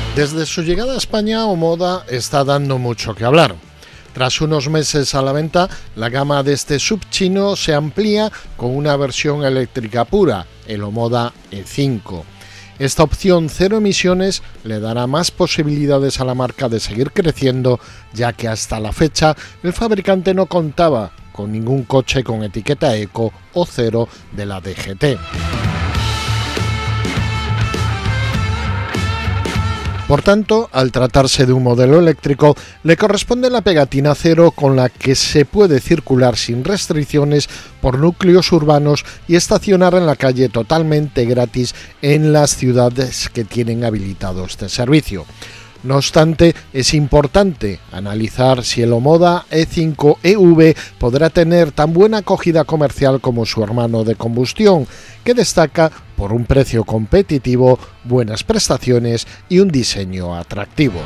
Desde su llegada a España, Omoda está dando mucho que hablar. Tras unos meses a la venta, la gama de este sub chino se amplía con una versión eléctrica pura, el Omoda E5. Esta opción cero emisiones le dará más posibilidades a la marca de seguir creciendo, ya que hasta la fecha el fabricante no contaba con ningún coche con etiqueta eco o cero de la DGT. Por tanto, al tratarse de un modelo eléctrico, le corresponde la pegatina cero con la que se puede circular sin restricciones por núcleos urbanos y estacionar en la calle totalmente gratis en las ciudades que tienen habilitado este servicio. No obstante, es importante analizar si el Omoda E5 EV podrá tener tan buena acogida comercial como su hermano de combustión, que destaca por un precio competitivo, buenas prestaciones y un diseño atractivo.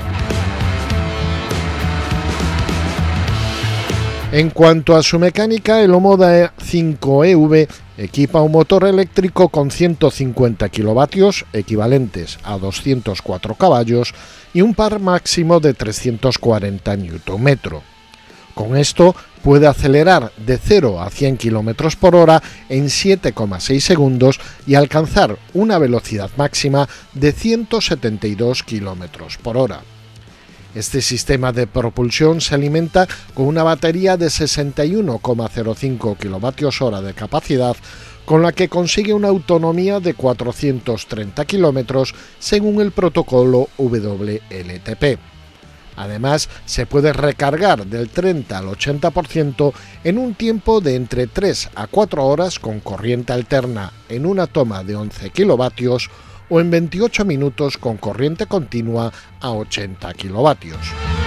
En cuanto a su mecánica, el Omoda E5 EV equipa un motor eléctrico con 150 kilovatios, equivalentes a 204 caballos, y un par máximo de 340 Nm. Con esto puede acelerar de 0 a 100 km por hora en 7,6 segundos y alcanzar una velocidad máxima de 172 km por hora. Este sistema de propulsión se alimenta con una batería de 61,05 kWh de capacidad, con la que consigue una autonomía de 430 km según el protocolo WLTP. Además, se puede recargar del 30 al 80% en un tiempo de entre 3 a 4 horas con corriente alterna en una toma de 11 kilovatios o en 28 minutos con corriente continua a 80 kilovatios.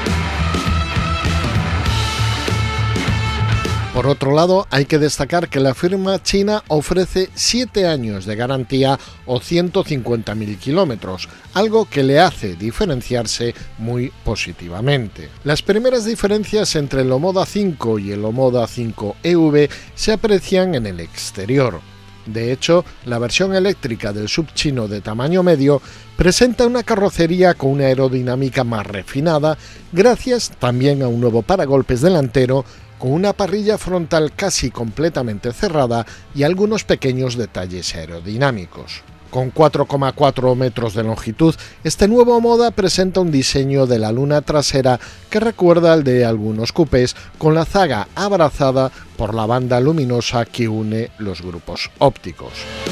Por otro lado, hay que destacar que la firma china ofrece 7 años de garantía o 150.000 kilómetros, algo que le hace diferenciarse muy positivamente. Las primeras diferencias entre el Omoda 5 y el Omoda 5 EV se aprecian en el exterior. De hecho, la versión eléctrica del sub chino de tamaño medio presenta una carrocería con una aerodinámica más refinada, gracias también a un nuevo paragolpes delantero, con una parrilla frontal casi completamente cerrada y algunos pequeños detalles aerodinámicos. Con 4,4 metros de longitud, este nuevo Omoda presenta un diseño de la luna trasera que recuerda al de algunos coupés, con la zaga abrazada por la banda luminosa que une los grupos ópticos.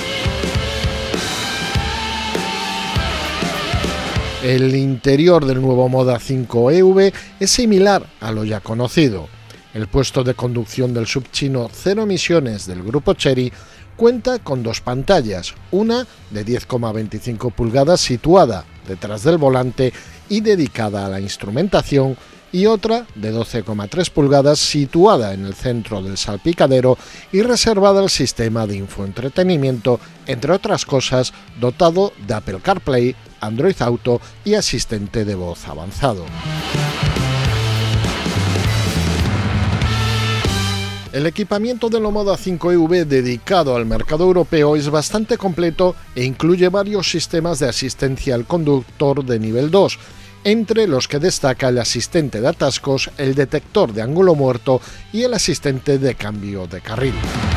El interior del nuevo Omoda 5 EV es similar a lo ya conocido. El puesto de conducción del sub chino cero emisiones del grupo Chery cuenta con dos pantallas, una de 10,25 pulgadas situada detrás del volante y dedicada a la instrumentación, y otra de 12,3 pulgadas situada en el centro del salpicadero y reservada al sistema de infoentretenimiento, entre otras cosas dotado de Apple CarPlay, Android Auto y asistente de voz avanzado. El equipamiento del Omoda 5 EV dedicado al mercado europeo es bastante completo e incluye varios sistemas de asistencia al conductor de nivel 2, entre los que destaca el asistente de atascos, el detector de ángulo muerto y el asistente de cambio de carril.